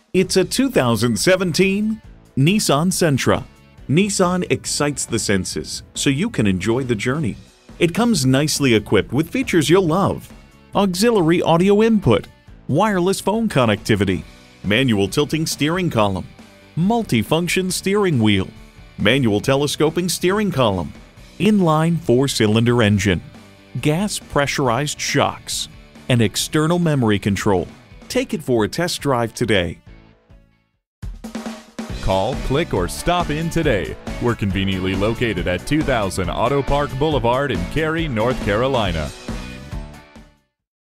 It's a 2017 Nissan Sentra. Nissan excites the senses so you can enjoy the journey. It comes nicely equipped with features you'll love: auxiliary audio input, wireless phone connectivity, manual tilting steering column, multi-function steering wheel, manual telescoping steering column, inline 4-cylinder engine, gas pressurized shocks, and external memory control. Take it for a test drive today. Call, click, or stop in today. We're conveniently located at 2000 Auto Park Boulevard in Cary, North Carolina.